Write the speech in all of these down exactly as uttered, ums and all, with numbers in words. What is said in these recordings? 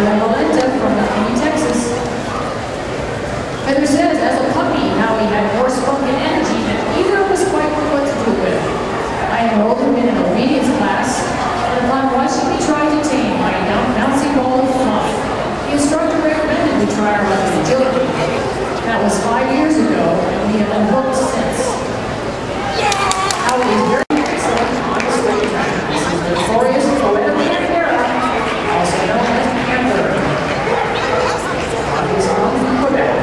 Heather Valenta from McKinney, Texas. Heather says, as a puppy, how he had more spunk and energy than either of us quite knew what to do with. I enrolled him in an obedience class, and upon watching me try to tame my bouncing ball of fun, the instructor recommended we try our luck in agility. That was five years ago, and we have been hooked since. Howie is very excellent on the straight track. This is notorious Toyota Pantera, also known as Panther. He's on from Quebec.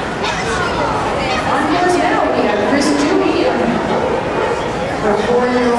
On course now, we have Chris Dewey, her four-year-old